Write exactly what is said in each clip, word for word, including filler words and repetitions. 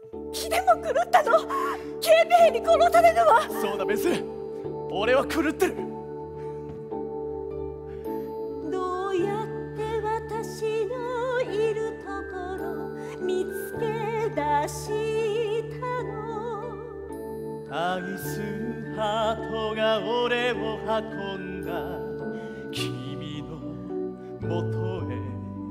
気でも狂ったの？警備兵に殺されるわ。 そうだベス、俺は狂ってる。 どうやって私のいるところ見つけ出したの？ 愛するハートが俺を運んだ君のもとへ。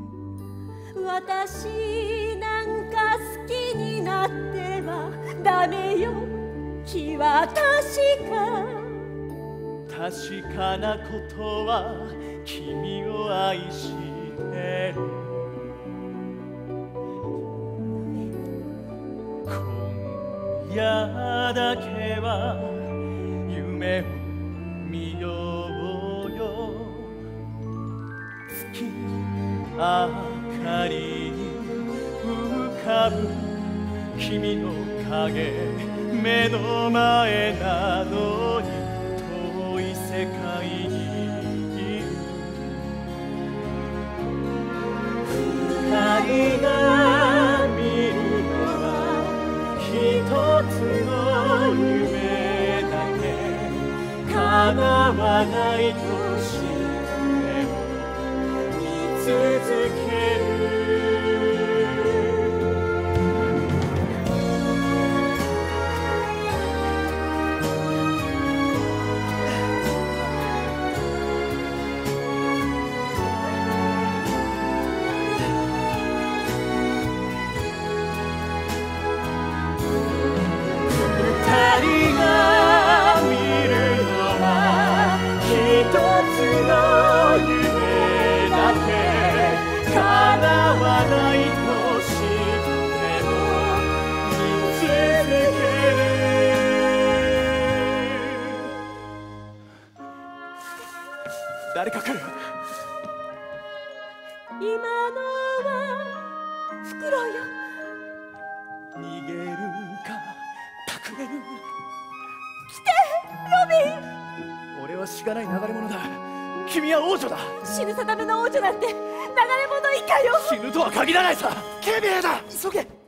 私なんか好きになってはダメよ、気は確か。 確かなことは君を愛してる。今夜だけは夢を見ようよ。月明かりに浮かぶ君の影、目の前なのに遠い世界に。二人が見るのは一つの夢だけ、叶わないとしても見続ける。誰か来る。 今のはフクロウよ。 逃げるか隠れる。 来てロビン。 俺はしがない流れ者だ。君は王女だ。 死ぬ定めの王女なんて流れ者以下よ。 死ぬとは限らないさ。警備兵だ、急げ。